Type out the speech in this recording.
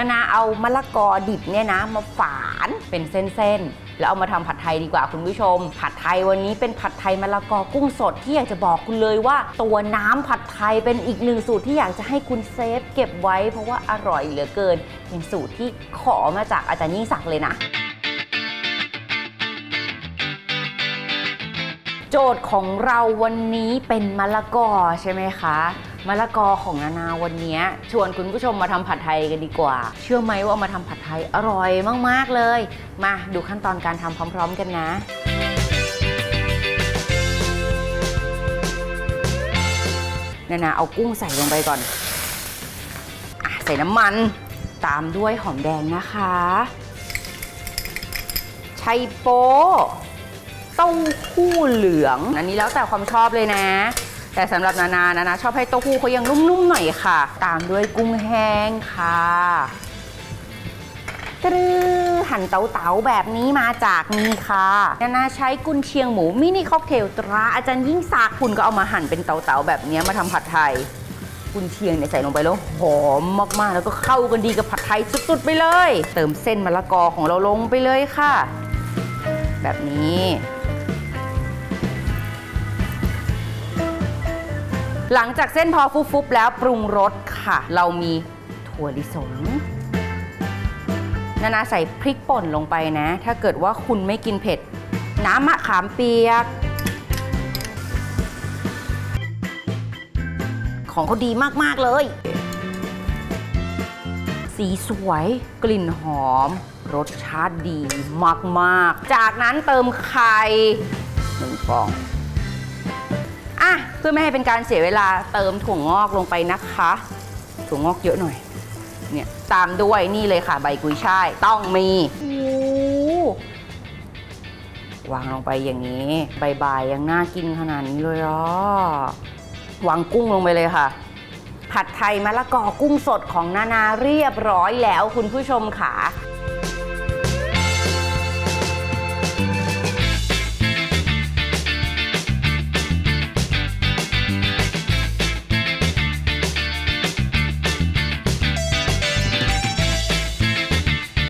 นาเอามะละกอดิบเนี่ยนะมาฝานเป็นเส้นๆแล้วเอามาทำผัดไทยดีกว่าคุณผู้ชมผัดไทยวันนี้เป็นผัดไทยมะละกอกุ้งสดที่อยากจะบอกคุณเลยว่าตัวน้ำผัดไทยเป็นอีกหนึ่งสูตรที่อยากจะให้คุณเซฟเก็บไว้เพราะว่าอร่อยเหลือเกินเป็นสูตรที่ขอมาจากอาจารย์ยิ่งศักดิ์เลยนะโจทย์ของเราวันนี้เป็นมะละกอใช่ไหมคะมะละกอของนานาวันนี้ชวนคุณผู้ชมมาทำผัดไทยกันดีกว่าเชื่อไหมว่ามาทำผัดไทยอร่อยมากๆเลยมาดูขั้นตอนการทำพร้อมๆกันนะนานาเอากุ้งใส่ลงไปก่อนใส่น้ำมันตามด้วยหอมแดงนะคะไชโป๊เต้าหู้เหลืองอันนี้แล้วแต่ความชอบเลยนะแต่สำหรับนานาชอบให้เต้าหู้เขายังนุ่มๆหน่อยค่ะตามด้วยกุ้งแห้งค่ะหั่นเต๋าๆแบบนี้มาจากนี่ค่ะนาใช้กุนเชียงหมูมินิค็อกเทลตราอาจารย์ยิ่งศักดิ์คุณก็เอามาหั่นเป็นเต๋าๆแบบนี้มาทำผัดไทยกุนเชียงเนี่ยใส่ลงไปแล้วหอมมากๆแล้วก็เข้ากันดีกับผัดไทยสุดๆไปเลยเติมเส้นมะละกอของเราลงไปเลยค่ะแบบนี้หลังจากเส้นพอฟุบๆแล้วปรุงรสค่ะเรามีถั่วลิสงนาใส่พริกป่นลงไปนะถ้าเกิดว่าคุณไม่กินเผ็ดน้ำมะขามเปียกของเขาดีมากๆเลยสีสวยกลิ่นหอมรสชาติดีมากๆจากนั้นเติมไข่1 ฟองเพื่อไม่ให้เป็นการเสียเวลาเติมถั่วงอกลงไปนะคะถั่วงอกเยอะหน่อยเนี่ยตามด้วยนี่เลยค่ะใบกุยช่ายต้องมีวางลงไปอย่างนี้ใบยังน่ากินขนาดนี้เลยวางกุ้งลงไปเลยค่ะผัดไทยมะละกอกุ้งสดของนาเรียบร้อยแล้วคุณผู้ชมค่ะ